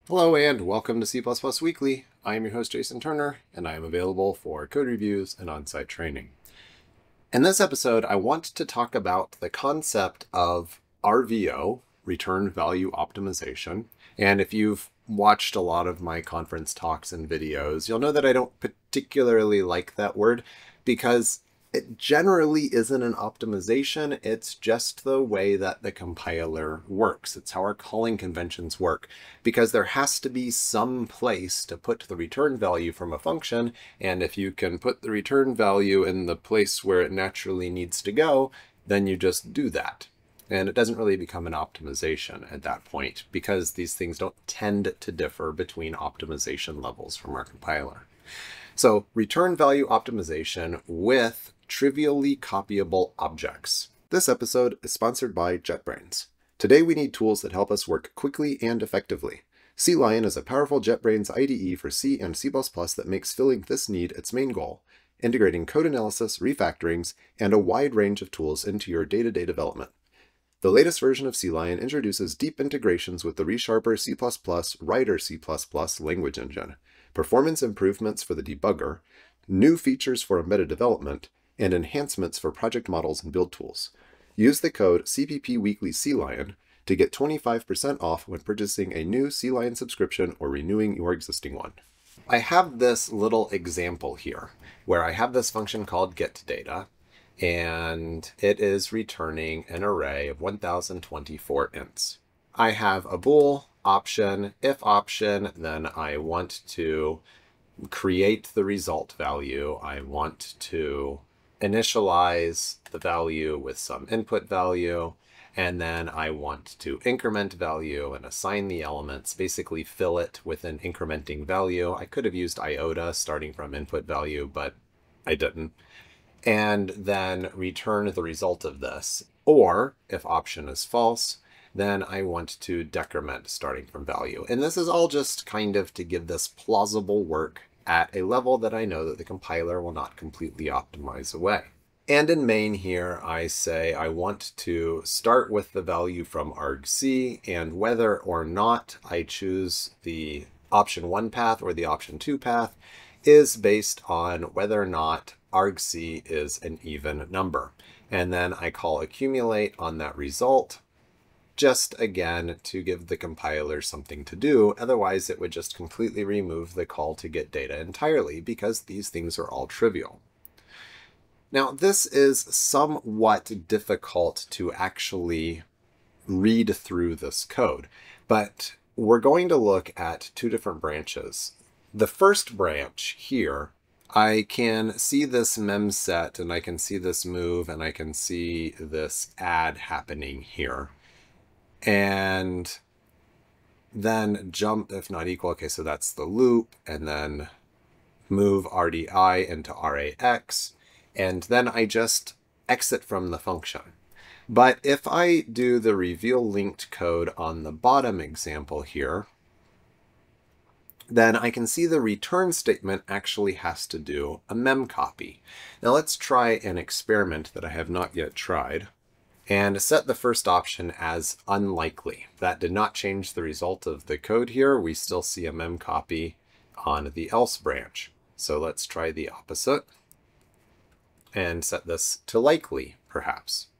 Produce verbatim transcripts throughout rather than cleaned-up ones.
Hello and welcome to C plus plus Weekly. I am your host Jason Turner, and I am available for code reviews and on-site training. In this episode, I want to talk about the concept of R V O, Return Value Optimization. And if you've watched a lot of my conference talks and videos, you'll know that I don't particularly like that word because it generally isn't an optimization. It's just the way that the compiler works. It's how our calling conventions work, because there has to be some place to put the return value from a function. And if you can put the return value in the place where it naturally needs to go, then you just do that. And it doesn't really become an optimization at that point, because these things don't tend to differ between optimization levels from our compiler. So return value optimization with trivially copyable objects. This episode is sponsored by JetBrains. Today we need tools that help us work quickly and effectively. CLion is a powerful JetBrains I D E for C and C plus plus that makes filling this need its main goal, integrating code analysis, refactorings, and a wide range of tools into your day-to-day development. The latest version of CLion introduces deep integrations with the ReSharper C plus plus Writer C plus plus language engine, performance improvements for the debugger, new features for embedded development, and enhancements for project models and build tools. Use the code C P P Weekly CLion to get twenty-five percent off when purchasing a new CLion subscription or renewing your existing one. I have this little example here where I have this function called getData, and it is returning an array of one thousand twenty-four ints. I have a bool option. If option, then I want to create the result value. I want to initialize the value with some input value, and then I want to increment value and assign the elements, basically fill it with an incrementing value. I could have used iota starting from input value, but I didn't. And then return the result of this. Or if option is false, then I want to decrement starting from value. And this is all just kind of to give this plausible work at a level that I know that the compiler will not completely optimize away. And in main here, I say I want to start with the value from argc, and whether or not I choose the option one path or the option two path is based on whether or not argc is an even number. And then I call accumulate on that result, just again to give the compiler something to do. Otherwise it would just completely remove the call to get data entirely, because these things are all trivial. Now this is somewhat difficult to actually read through this code, but we're going to look at two different branches. The first branch here, I can see this mem set, and I can see this move, and I can see this add happening here. And then jump if not equal. Okay, so that's the loop, and then move R D I into R A X, and then I just exit from the function. But if I do the reveal linked code on the bottom example here, then I can see the return statement actually has to do a mem copy. Now let's try an experiment that I have not yet tried, and set the first option as unlikely. That did not change the result of the code here. We still see a mem copy on the else branch. So let's try the opposite and set this to likely, perhaps.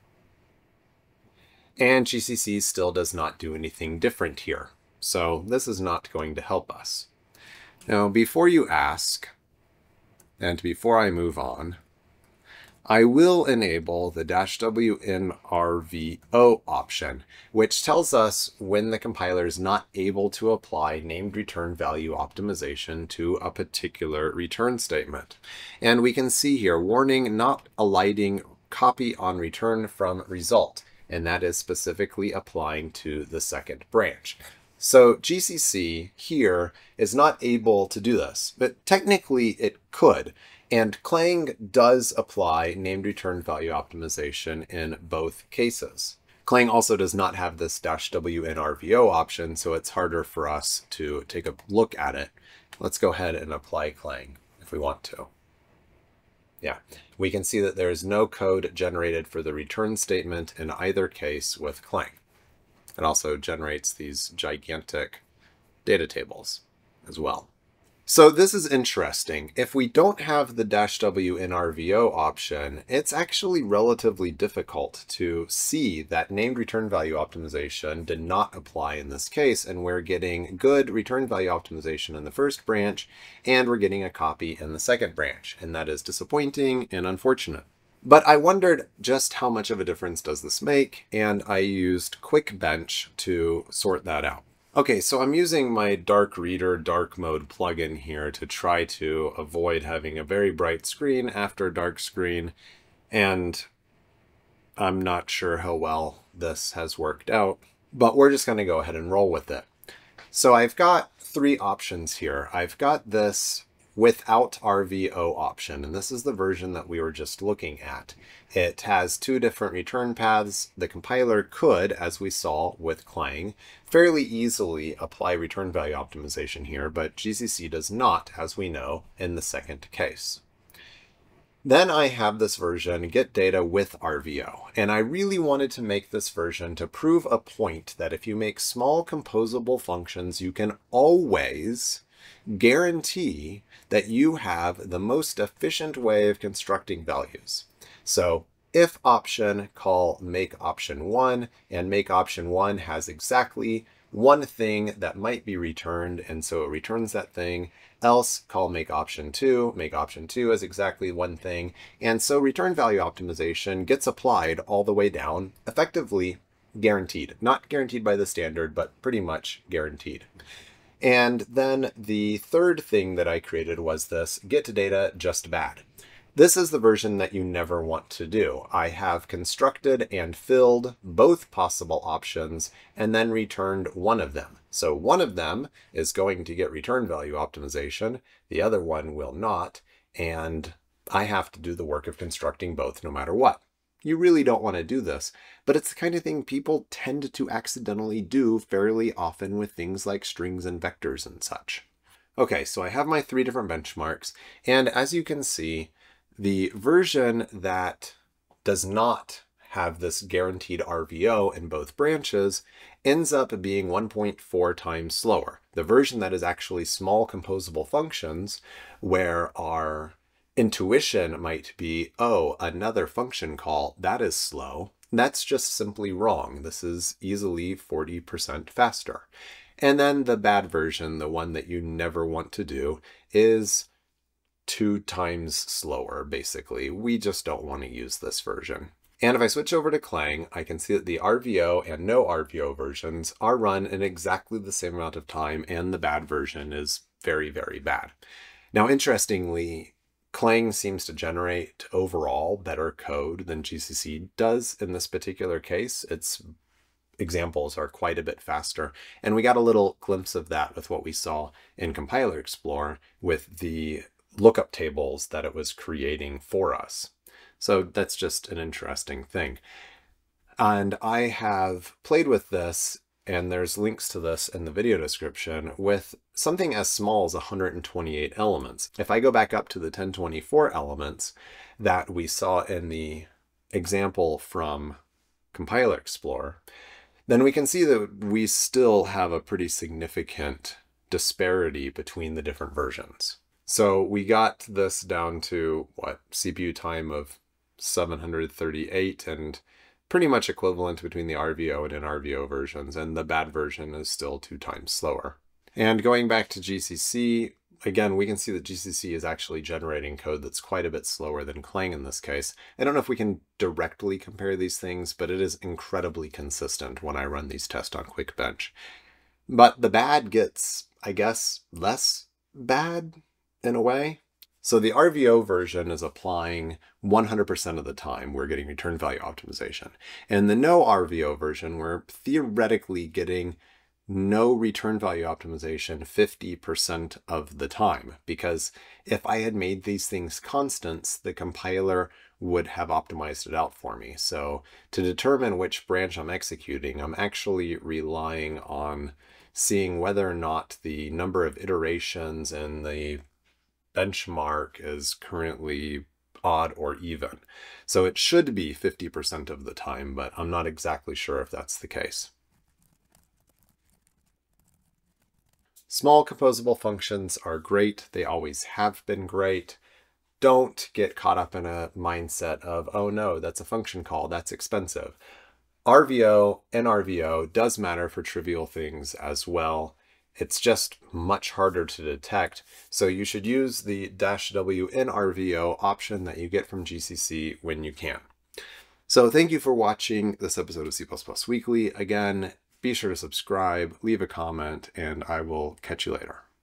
And G C C still does not do anything different here. So this is not going to help us. Now, before you ask, and before I move on, I will enable the dash W in R V O option, which tells us when the compiler is not able to apply named return value optimization to a particular return statement. And we can see here, warning, not alighting copy on return from result. And that is specifically applying to the second branch. So G C C here is not able to do this, but technically it could. And Clang does apply named return value optimization in both cases. Clang also does not have this dash W in R V O option, so it's harder for us to take a look at it. Let's go ahead and apply Clang if we want to. Yeah, we can see that there is no code generated for the return statement in either case with Clang. It also generates these gigantic data tables as well. So this is interesting. If we don't have the dash W in R V O option, it's actually relatively difficult to see that named return value optimization did not apply in this case, and we're getting good return value optimization in the first branch, and we're getting a copy in the second branch, and that is disappointing and unfortunate. But I wondered just how much of a difference does this make, and I used QuickBench to sort that out. Okay, so I'm using my Dark Reader dark mode plugin here to try to avoid having a very bright screen after a dark screen, and I'm not sure how well this has worked out, but we're just going to go ahead and roll with it. So I've got three options here. I've got this without R V O option, and this is the version that we were just looking at. It has two different return paths. The compiler could, as we saw with Clang, fairly easily apply return value optimization here, but G C C does not, as we know, in the second case. Then I have this version, get data with R V O, and I really wanted to make this version to prove a point that if you make small composable functions, you can always guarantee that you have the most efficient way of constructing values. So if option, call make option one, and make option one has exactly one thing that might be returned, and so it returns that thing. Else, call make option two, make option two has exactly one thing, and so return value optimization gets applied all the way down, effectively guaranteed. Not guaranteed by the standard, but pretty much guaranteed. And then the third thing that I created was this get data just bad. This is the version that you never want to do. I have constructed and filled both possible options and then returned one of them. So one of them is going to get return value optimization, the other one will not, and I have to do the work of constructing both no matter what. You really don't want to do this, but it's the kind of thing people tend to accidentally do fairly often with things like strings and vectors and such. Okay, so I have my three different benchmarks, and as you can see, the version that does not have this guaranteed R V O in both branches ends up being one point four times slower. The version that is actually small composable functions, where our intuition might be, oh, another function call, that is slow. That's just simply wrong. This is easily forty percent faster. And then the bad version, the one that you never want to do, is two times slower, basically. We just don't want to use this version. And if I switch over to Clang, I can see that the R V O and no R V O versions are run in exactly the same amount of time, and the bad version is very, very bad. Now, interestingly, Clang seems to generate overall better code than G C C does in this particular case. Its examples are quite a bit faster, and we got a little glimpse of that with what we saw in Compiler Explorer with the lookup tables that it was creating for us. So that's just an interesting thing. And I have played with this, and there's links to this in the video description, with something as small as one hundred twenty-eight elements. If I go back up to the ten twenty-four elements that we saw in the example from Compiler Explorer, then we can see that we still have a pretty significant disparity between the different versions. So we got this down to, what, C P U time of seven hundred thirty-eight, and pretty much equivalent between the R V O and N R V O versions, and the bad version is still two times slower. And going back to G C C, again, we can see that G C C is actually generating code that's quite a bit slower than Clang in this case. I don't know if we can directly compare these things, but it is incredibly consistent when I run these tests on QuickBench. But the bad gets, I guess, less bad in a way. So the R V O version is applying one hundred percent of the time we're getting return value optimization. And the no R V O version, we're theoretically getting no return value optimization fifty percent of the time. Because if I had made these things constants, the compiler would have optimized it out for me. So to determine which branch I'm executing, I'm actually relying on seeing whether or not the number of iterations in the benchmark is currently odd or even. So it should be fifty percent of the time, but I'm not exactly sure if that's the case. Small composable functions are great. They always have been great. Don't get caught up in a mindset of, oh no, that's a function call, that's expensive. R V O and R V O does matter for trivial things as well. It's just much harder to detect. So you should use the dash W in R V O option that you get from G C C when you can. So thank you for watching this episode of C plus plus Weekly. Again, be sure to subscribe, leave a comment, and I will catch you later.